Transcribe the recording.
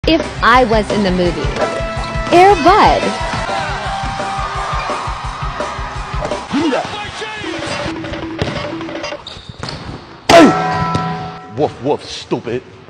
If I was in the movie. Air Bud. Hey! Woof woof, stupid.